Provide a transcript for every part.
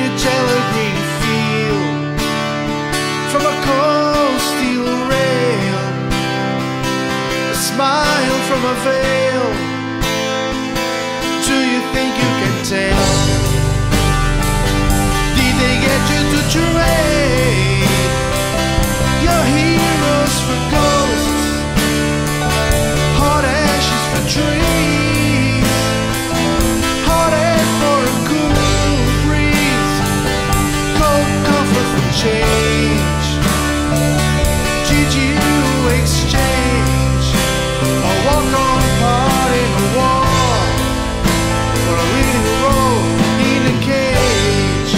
a jello green field, from a cold steel rail, a smile from a veil. Do you think you can tell? Did they get you to trade your heroes for ghosts, hot ashes for trees, hot air for a cool breeze, cold comfort for change? Did you exchange a walk-on part in a war for a leading role in a cage?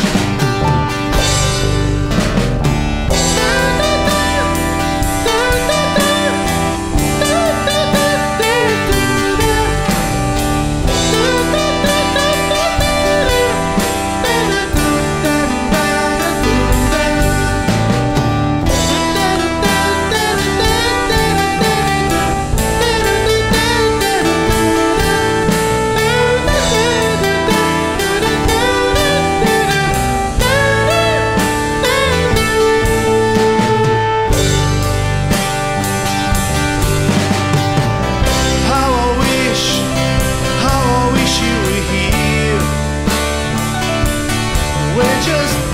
We're just